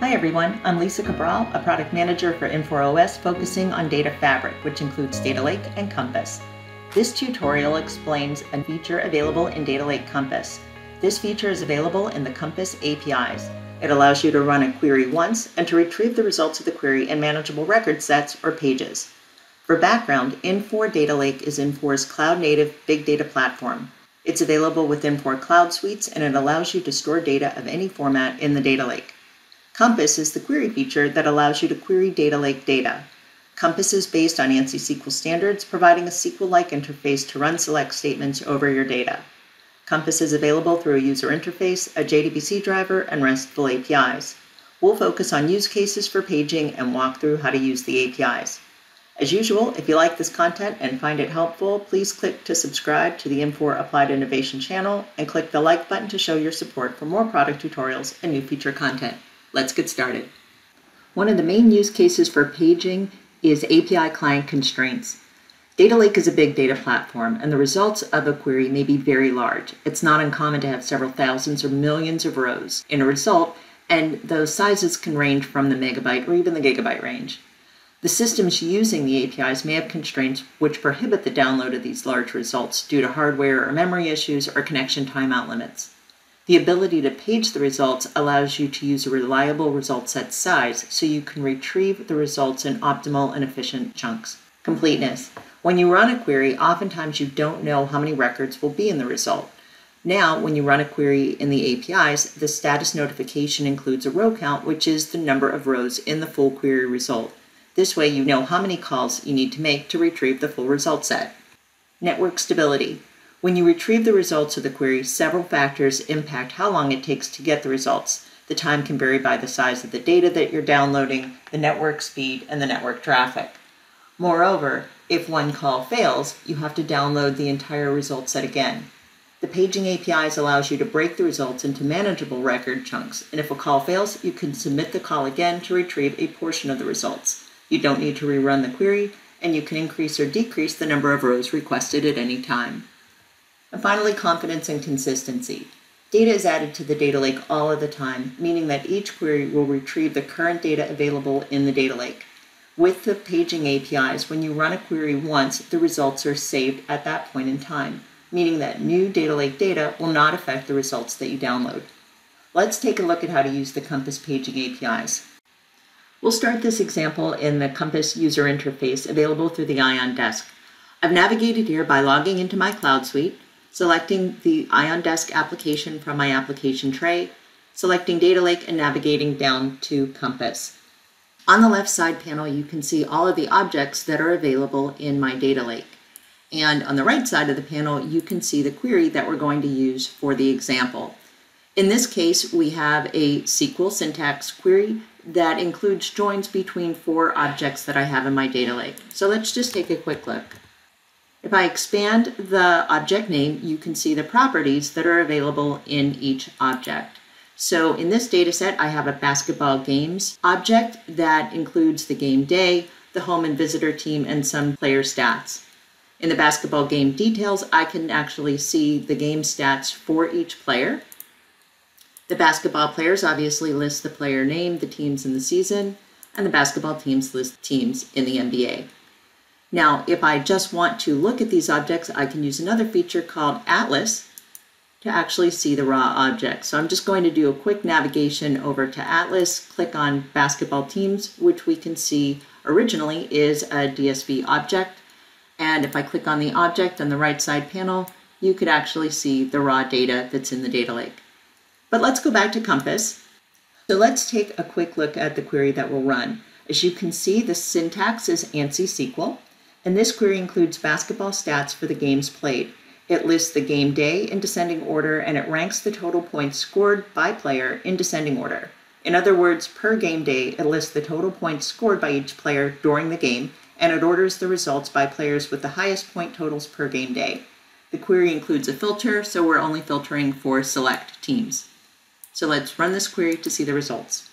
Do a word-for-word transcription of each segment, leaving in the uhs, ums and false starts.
Hi everyone, I'm Lisa Cabral, a product manager for Infor O S focusing on data fabric, which includes Data Lake and Compass. This tutorial explains a feature available in Data Lake Compass. This feature is available in the Compass A P Is. It allows you to run a query once and to retrieve the results of the query in manageable record sets or pages. For background, Infor Data Lake is Infor's cloud-native big data platform. It's available with Infor Cloud Suites, and it allows you to store data of any format in the data lake. Compass is the query feature that allows you to query data lake data. Compass is based on ANSI S Q L standards, providing a S Q L-like interface to run select statements over your data. Compass is available through a user interface, a J D B C driver, and RESTful A P Is. We'll focus on use cases for paging and walk through how to use the A P Is. As usual, if you like this content and find it helpful, please click to subscribe to the Infor Applied Innovation channel and click the like button to show your support for more product tutorials and new feature content. Let's get started. One of the main use cases for paging is A P I client constraints. Data Lake is a big data platform, and the results of a query may be very large. It's not uncommon to have several thousands or millions of rows in a result, and those sizes can range from the megabyte or even the gigabyte range. The systems using the A P Is may have constraints which prohibit the download of these large results due to hardware or memory issues or connection timeout limits. The ability to page the results allows you to use a reliable result set size so you can retrieve the results in optimal and efficient chunks. Completeness. When you run a query, oftentimes you don't know how many records will be in the result. Now, when you run a query in the A P Is, the status notification includes a row count, which is the number of rows in the full query result. This way you know how many calls you need to make to retrieve the full result set. Network stability. When you retrieve the results of the query, several factors impact how long it takes to get the results. The time can vary by the size of the data that you're downloading, the network speed, and the network traffic. Moreover, if one call fails, you have to download the entire result set again. The Paging A P Is allows you to break the results into manageable record chunks, and if a call fails, you can submit the call again to retrieve a portion of the results. You don't need to rerun the query, and you can increase or decrease the number of rows requested at any time. And finally, confidence and consistency. Data is added to the data lake all of the time, meaning that each query will retrieve the current data available in the data lake. With the Paging A P Is, when you run a query once, the results are saved at that point in time, meaning that new data lake data will not affect the results that you download. Let's take a look at how to use the Compass Paging A P Is. We'll start this example in the Compass user interface available through the Ion Desk. I've navigated here by logging into my Cloud Suite, selecting the Ion Desk application from my application tray, selecting Data Lake, and navigating down to Compass. On the left side panel, you can see all of the objects that are available in my data lake. And on the right side of the panel, you can see the query that we're going to use for the example. In this case, we have a S Q L syntax query that includes joins between four objects that I have in my data lake. So let's just take a quick look. If I expand the object name, you can see the properties that are available in each object. So in this data set, I have a basketball games object that includes the game day, the home and visitor team, and some player stats. In the basketball game details, I can actually see the game stats for each player. The basketball players obviously list the player name, the teams in the season, and the basketball teams list teams in the N B A. Now, if I just want to look at these objects, I can use another feature called Atlas to actually see the raw objects. So I'm just going to do a quick navigation over to Atlas, click on basketball teams, which we can see originally is a D S V object. And if I click on the object on the right side panel, you could actually see the raw data that's in the data lake. But let's go back to Compass. So let's take a quick look at the query that we'll run. As you can see, the syntax is ANSI S Q L, and this query includes basketball stats for the games played. It lists the game day in descending order, and it ranks the total points scored by player in descending order. In other words, per game day, it lists the total points scored by each player during the game, and it orders the results by players with the highest point totals per game day. The query includes a filter, so we're only filtering for select teams. So let's run this query to see the results.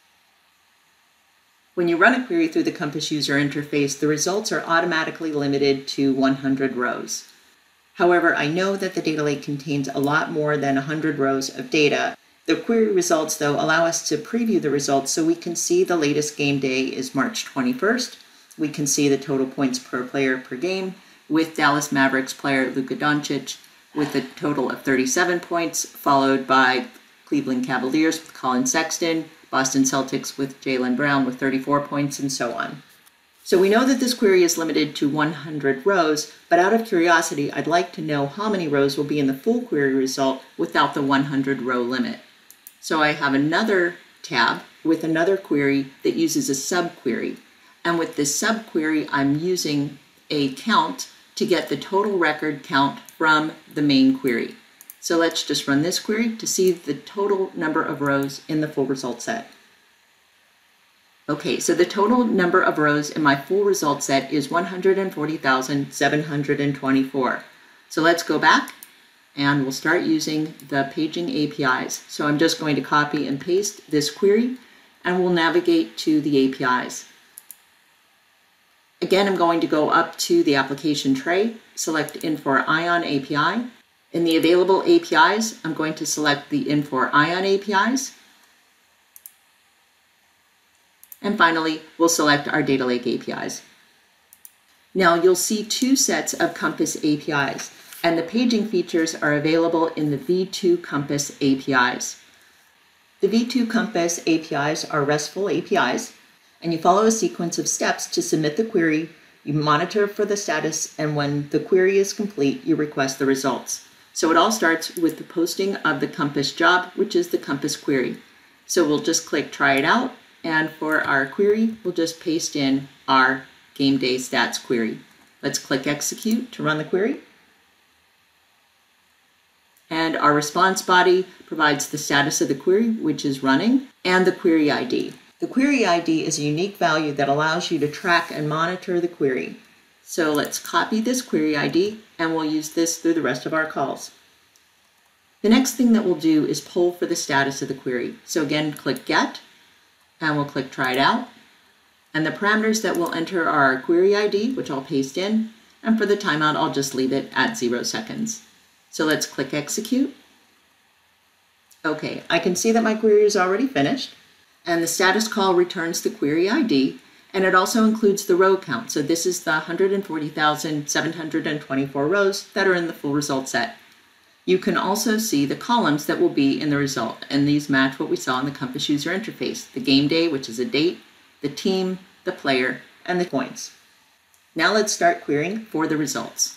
When you run a query through the Compass user interface, the results are automatically limited to one hundred rows. However, I know that the data lake contains a lot more than one hundred rows of data. The query results, though, allow us to preview the results so we can see the latest game day is March twenty-first. We can see the total points per player per game with Dallas Mavericks player Luka Doncic with a total of thirty-seven points, followed by Cleveland Cavaliers with Colin Sexton, Boston Celtics with Jaylen Brown with thirty-four points, and so on. So we know that this query is limited to one hundred rows, but out of curiosity, I'd like to know how many rows will be in the full query result without the one hundred row limit. So I have another tab with another query that uses a subquery. And with this subquery, I'm using a count to get the total record count from the main query. So let's just run this query to see the total number of rows in the full result set. Okay, so the total number of rows in my full result set is one hundred forty thousand seven hundred twenty-four. So let's go back and we'll start using the paging A P Is. So I'm just going to copy and paste this query and we'll navigate to the A P Is. Again, I'm going to go up to the application tray, select Infor Ion A P I. In the available A P Is, I'm going to select the Infor Ion A P Is. And finally, we'll select our data lake A P Is. Now you'll see two sets of Compass A P Is, and the paging features are available in the V two Compass A P Is. The V two Compass A P Is are RESTful A P Is, and you follow a sequence of steps to submit the query, you monitor for the status, and when the query is complete, you request the results. So it all starts with the posting of the Compass job, which is the Compass query. So we'll just click Try It Out, and for our query, we'll just paste in our game day stats query. Let's click Execute to run the query. And our response body provides the status of the query, which is running, and the query I D. The query I D is a unique value that allows you to track and monitor the query. So let's copy this query I D, and we'll use this through the rest of our calls. The next thing that we'll do is poll for the status of the query. So again, click Get, and we'll click Try It Out. And the parameters that we'll enter are our query I D, which I'll paste in, and for the timeout, I'll just leave it at zero seconds. So let's click Execute. Okay, I can see that my query is already finished, and the status call returns the query I D, and it also includes the row count. So this is the one hundred forty thousand seven hundred twenty-four rows that are in the full result set. You can also see the columns that will be in the result, and these match what we saw in the Compass user interface: the game day, which is a date, the team, the player, and the points. Now let's start querying for the results.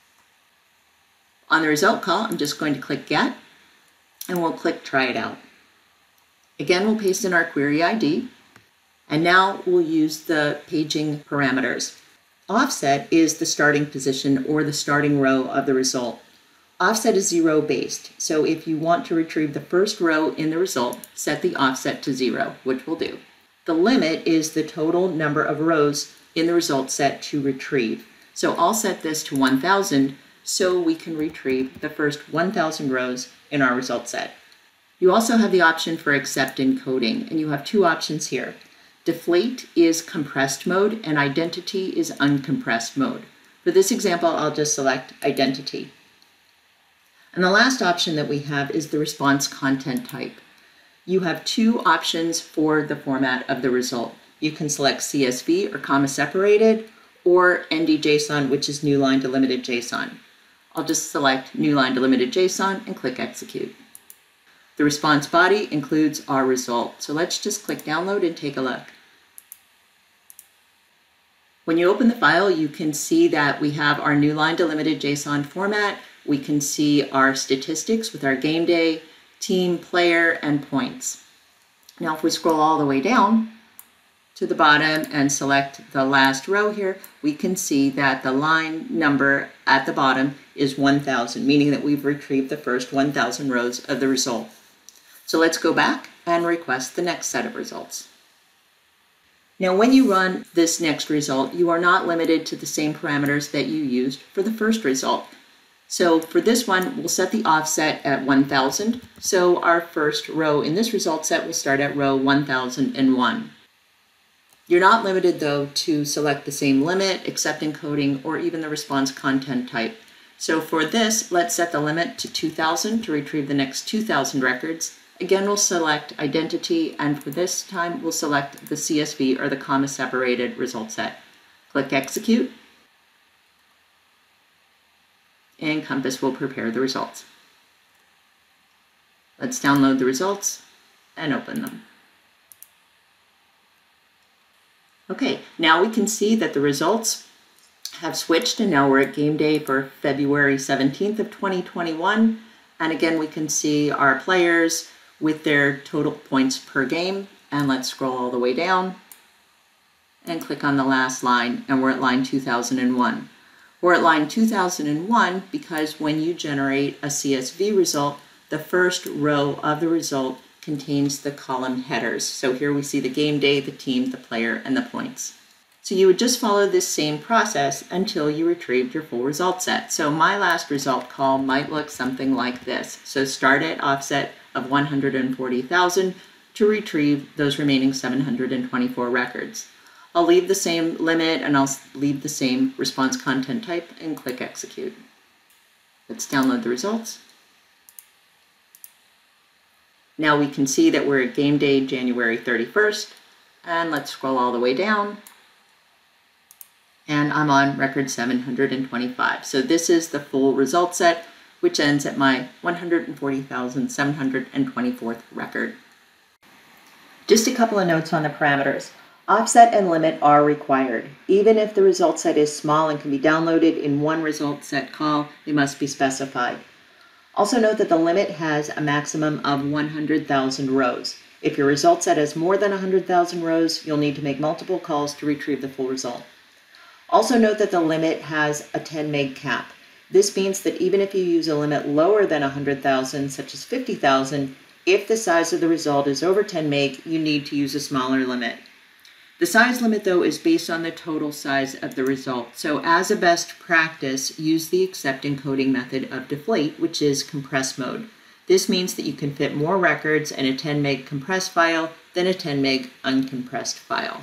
On the result call, I'm just going to click Get, and we'll click Try It Out. Again, we'll paste in our query I D, and now we'll use the paging parameters. Offset is the starting position or the starting row of the result. Offset is zero based, so if you want to retrieve the first row in the result, set the offset to zero, which we'll do. The limit is the total number of rows in the result set to retrieve. So I'll set this to one thousand so we can retrieve the first one thousand rows in our result set. You also have the option for accept encoding, and you have two options here. Deflate is compressed mode and identity is uncompressed mode. For this example, I'll just select identity. And the last option that we have is the response content type. You have two options for the format of the result. You can select C S V or comma separated, or N D JSON, which is new line delimited JSON. I'll just select new line delimited JSON and click Execute. The response body includes our result. So let's just click Download and take a look. When you open the file, you can see that we have our new line delimited JSON format. We can see our statistics with our game day, team, player, and points. Now, if we scroll all the way down to the bottom and select the last row here, we can see that the line number at the bottom is one thousand, meaning that we've retrieved the first one thousand rows of the result. So let's go back and request the next set of results. Now, when you run this next result, you are not limited to the same parameters that you used for the first result. So for this one, we'll set the offset at one thousand. So our first row in this result set will start at row one thousand one. You're not limited, though, to select the same limit, accept encoding, or even the response content type. So for this, let's set the limit to two thousand to retrieve the next two thousand records, Again, we'll select identity, and for this time, we'll select the C S V or the comma-separated result set. Click Execute, and Compass will prepare the results. Let's download the results and open them. Okay, now we can see that the results have switched, and now we're at game day for February seventeenth of twenty twenty-one. And again, we can see our players with their total points per game. And let's scroll all the way down and click on the last line, and we're at line two thousand one. We're at line two thousand one because when you generate a C S V result, the first row of the result contains the column headers. So here we see the game day, the team, the player, and the points. So you would just follow this same process until you retrieved your full result set. So my last result call might look something like this. So start at offset of one hundred forty thousand to retrieve those remaining seven hundred twenty-four records. I'll leave the same limit and I'll leave the same response content type and click Execute. Let's download the results. Now we can see that we're at game day January thirty-first, and let's scroll all the way down, and I'm on record seven hundred twenty-five. So this is the full result set, which ends at my one hundred forty thousand seven hundred twenty-fourth record. Just a couple of notes on the parameters. Offset and limit are required. Even if the result set is small and can be downloaded in one result set call, they must be specified. Also note that the limit has a maximum of one hundred thousand rows. If your result set has more than one hundred thousand rows, you'll need to make multiple calls to retrieve the full result. Also note that the limit has a ten meg cap. This means that even if you use a limit lower than one hundred thousand, such as fifty thousand, if the size of the result is over ten meg, you need to use a smaller limit. The size limit, though, is based on the total size of the result. So as a best practice, use the accept encoding method of deflate, which is compress mode. This means that you can fit more records in a ten meg compressed file than a ten meg uncompressed file.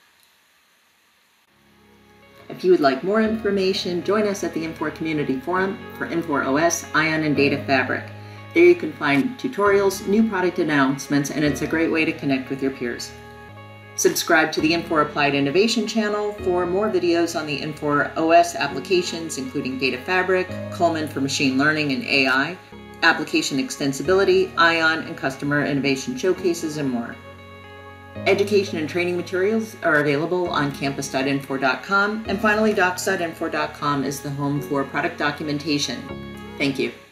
If you would like more information, join us at the Infor Community Forum for Infor O S, Ion, and Data Fabric. There you can find tutorials, new product announcements, and it's a great way to connect with your peers. Subscribe to the Infor Applied Innovation channel for more videos on the Infor O S applications, including Data Fabric, Coleman for machine learning and A I, application extensibility, Ion, and customer innovation showcases, and more. Education and training materials are available on campus dot infor dot com, and finally docs dot infor dot com is the home for product documentation. Thank you.